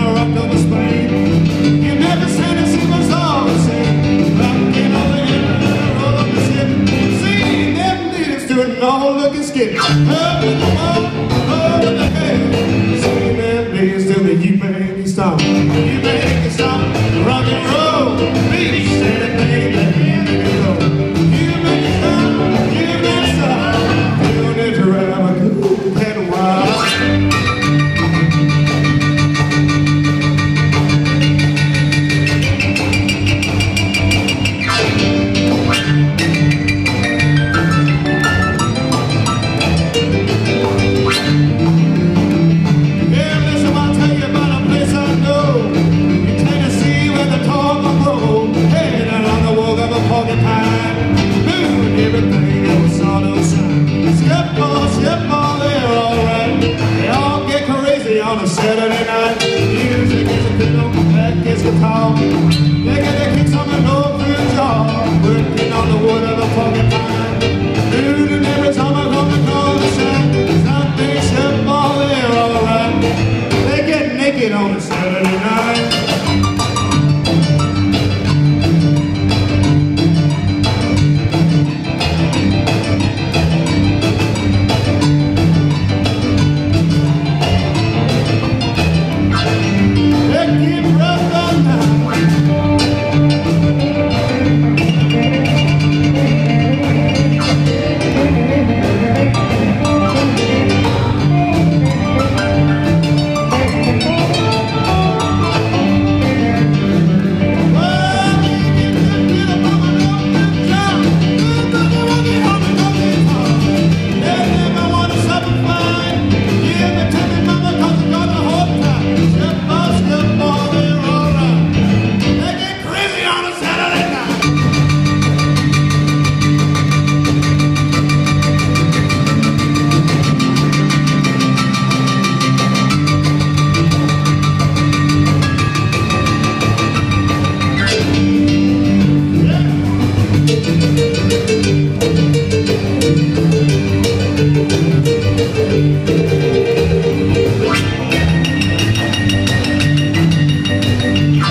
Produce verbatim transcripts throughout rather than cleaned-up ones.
rocked over Spain. You never said it, it was all the same. Rocking over here, roll up the ship. See them natives doing all looking skip. Up in the wall, over the head. See them natives do the Ubangi stomp. Ubangi stomp, rock and roll. Beat, steady, baby, let me go. Ubangi stomp, Ubangi stomp. You need to have a good head wild. On a Saturday night, music is a fiddle, back is guitar. They get their kicks on the north through jaw, working on the wood of a fucking pine. Dude, and every time I come to call the shine, something ship all there, alright. They get naked on a Saturday night.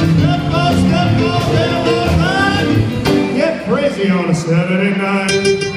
On a Saturday night.